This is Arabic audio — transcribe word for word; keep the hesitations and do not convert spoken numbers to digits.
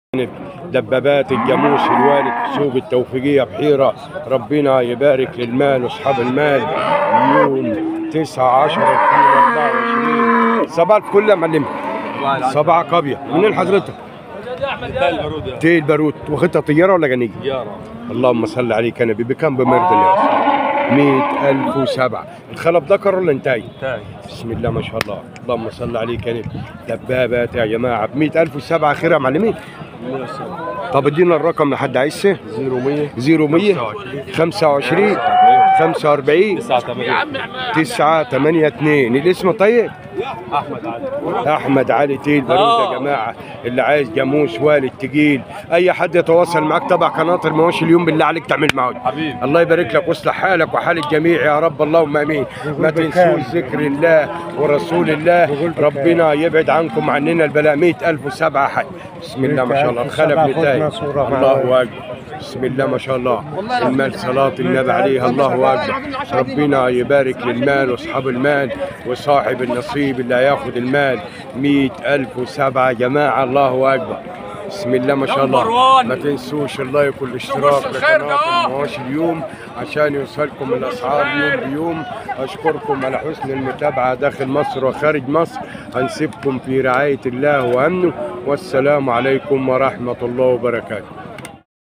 دبابات الجاموس الوالد في سوق التوفيقية بحيرة. ربنا يبارك للمال واصحاب المال. يوم تسعة عشرة ألفين وأربعة وعشرين. صباح الفل يا معلم. صباح قابية. منين حضرتك؟ تي البارود. واخدها طيارة ولا جنيه؟ طيارة. اللهم صل عليك يا نبي. بكم بمرض الله؟ مئة ألف وسبعة. الخلب ذكر ولا انتاي؟ انتاي. بسم الله ما شاء الله. اللهم صل عليك يا نبي. دبابات يا جماعة ب مئة ألف وسبعة. خير يا معلمين. طب ادينا الرقم لحد عايزه. صفر مية صفر مية خمسة وعشرين خمسة وأربعين تسعة ثمانية اثنين. الاسم طيب؟ احمد علي. احمد علي تيل بارود يا جماعه. اللي عايز جاموس والد تقيل، اي حد يتواصل معاك تبع قناه المواشي اليوم بالله عليك تعمل معاه. حبيبي الله يبارك لك ويصلح حالك وحال الجميع يا رب. اللهم امين. ما تنسوش ذكر الله ورسول الله. ربنا يبعد عنكم عننا البلاء. مئة ألف وسبعة حي. بسم الله ما شاء الله. الخلف نتاي. الله اكبر. بسم الله ما شاء الله. المال صلاة النبي عليه. الله أكبر. ربنا يبارك للمال واصحاب المال وصاحب النصيب اللي هياخد المال. مئة ألف وسبعة يا جماعة. الله أكبر. بسم الله ما شاء الله. ما تنسوش اللايك والاشتراك لقناة المواشي اليوم عشان يوصلكم الأسعار يوم بيوم. أشكركم على حسن المتابعة داخل مصر وخارج مصر. هنسيبكم في رعاية الله وأمنه. والسلام عليكم ورحمة الله وبركاته.